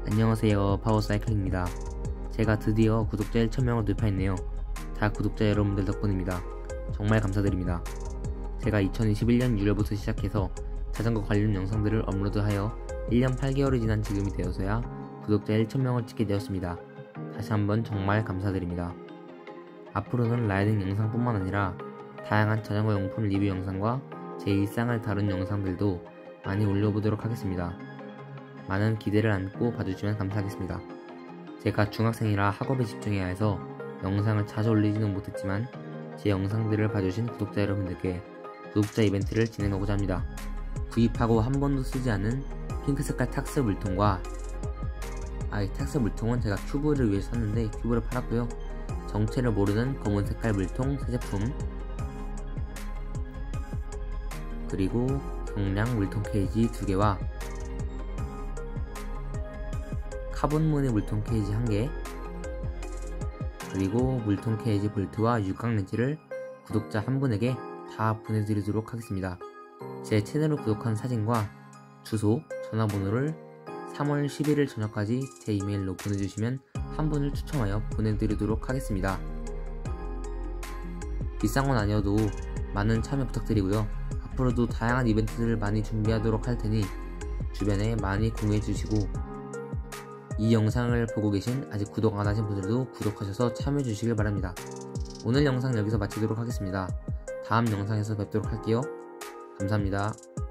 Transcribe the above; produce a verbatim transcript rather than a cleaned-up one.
안녕하세요, 파워사이클입니다. 제가 드디어 구독자 천 명을 돌파했네요. 다 구독자 여러분들 덕분입니다. 정말 감사드립니다. 제가 이천이십일 년 유월부터 시작해서 자전거 관련 영상들을 업로드하여 일 년 팔 개월이 지난 지금이 되어서야 구독자 천 명을 찍게 되었습니다. 다시 한번 정말 감사드립니다. 앞으로는 라이딩 영상뿐만 아니라 다양한 자전거 용품 리뷰 영상과 제 일상을 다룬 영상들도 많이 올려보도록 하겠습니다. 많은 기대를 안고 봐주시면 감사하겠습니다. 제가 중학생이라 학업에 집중해야 해서 영상을 자주 올리지는 못했지만 제 영상들을 봐주신 구독자 여러분들께 구독자 이벤트를 진행하고자 합니다. 구입하고 한 번도 쓰지 않은 핑크색깔 탁스 물통과 아, 이 탁스 물통은 제가 큐브를 위해 샀는데 큐브를 팔았고요. 정체를 모르는 검은색깔 물통 세 제품, 그리고 경량 물통 케이지 두 개와 카본 무늬 물통 케이지 한 개, 그리고 물통 케이지 볼트와 육각 렌치를 구독자 한 분에게 다 보내드리도록 하겠습니다. 제 채널을 구독한 사진과 주소, 전화번호를 삼월 십일일 저녁까지 제 이메일로 보내주시면 한 분을 추첨하여 보내드리도록 하겠습니다. 비싼 건 아니어도 많은 참여 부탁드리고요. 앞으로도 다양한 이벤트들을 많이 준비하도록 할 테니 주변에 많이 공유해주시고, 이 영상을 보고 계신 아직 구독 안 하신 분들도 구독하셔서 참여해 주시길 바랍니다. 오늘 영상 여기서 마치도록 하겠습니다. 다음 영상에서 뵙도록 할게요. 감사합니다.